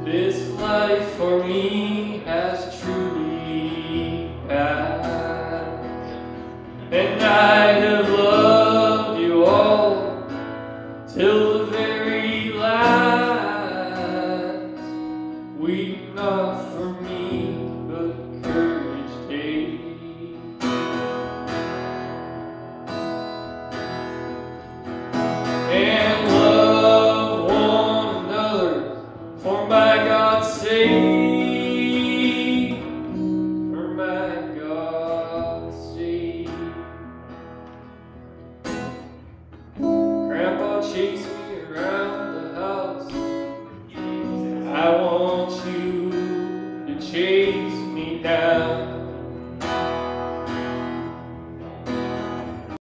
This life for me has truly passed, and I have loved you all till the very last. Weep not for me, but courage take, and love one another for my God's sake, for my God's sake. Grandpa chased me around the house. I want you to chase me down.